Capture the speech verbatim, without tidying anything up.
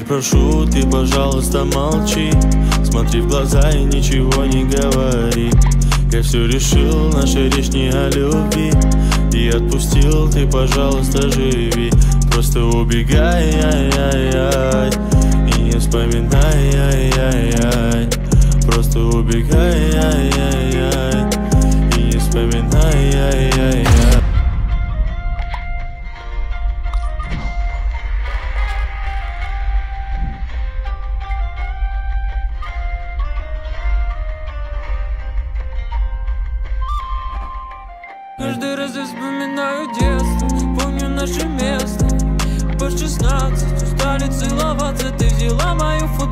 прошу, ты, пожалуйста, молчи. Смотри в глаза и ничего не говори. Я все решил, наша речь не о любви. И отпустил, ты, пожалуйста, живи. Просто убегай, ай-яй-яй, и не вспоминай, ай-яй-яй. Просто убегай, ай-яй-яй, и не вспоминай, ай-яй-яй. Каждый раз я вспоминаю детство, помню наше место. По шестнадцать устали целоваться, ты взяла мою фотку.